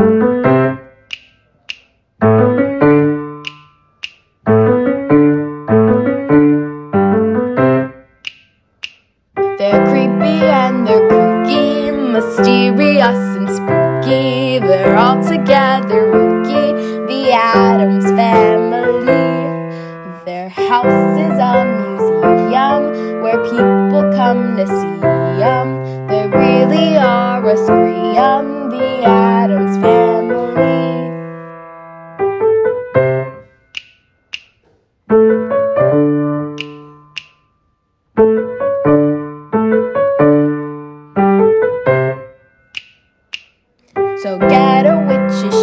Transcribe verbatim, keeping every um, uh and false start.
They're creepy and they're kooky, mysterious and spooky. They're all together rookie, the Addams family. Their house is a museum where people come to see them. They really are a scream, the Addams family. So get a witch's